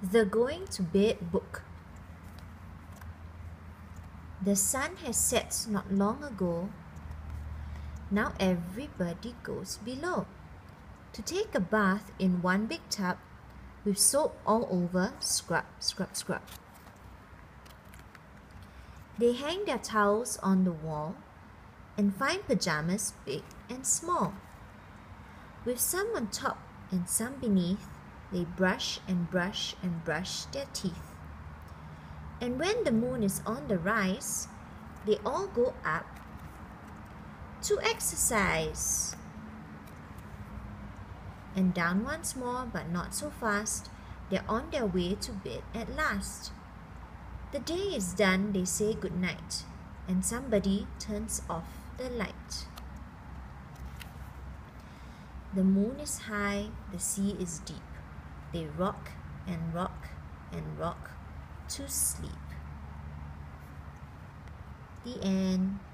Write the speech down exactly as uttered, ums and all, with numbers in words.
The Going to Bed Book. The sun has set not long ago. Now everybody goes below to take a bath in one big tub with soap all over, scrub, scrub, scrub. They hang their towels on the wall and find pajamas big and small. With some on top and some beneath, they brush and brush and brush their teeth. And when the moon is on the rise, they all go up to exercise. And down once more, but not so fast, they're on their way to bed at last. The day is done, they say good night, and somebody turns off the light. The moon is high, the sea is deep. They rock and rock and rock to sleep. The end.